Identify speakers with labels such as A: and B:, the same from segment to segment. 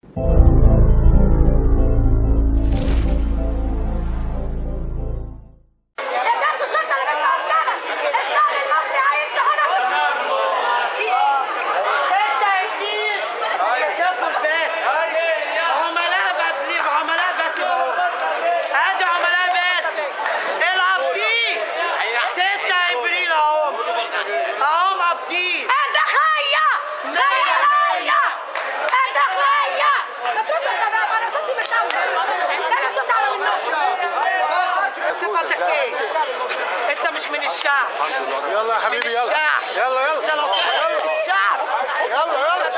A: صفتك ايه؟ انت مش من الشعب.
B: يلا يا حبيبي يلا. يلا يلا.
A: انت لو الشعب.
B: يلا يلا.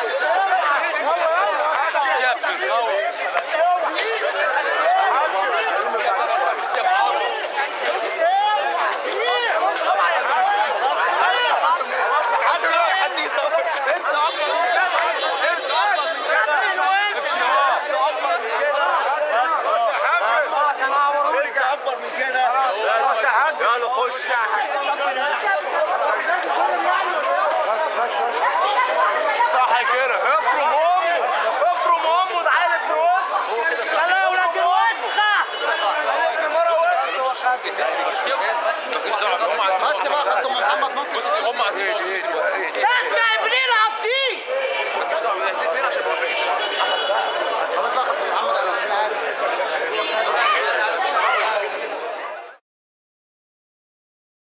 C: يلا خش
B: صح كده. افرم امه تعالى بروس.
A: يلا يا ولاد الوسخه.
B: بس بقى خدتوا من محمد مصر.
C: بص هم عايزين
A: 6 ابريل عبدين.
C: مالكيش دعوه، اهدي فين عشان ما نفرقش.
B: خلاص بقى خدتوا محمد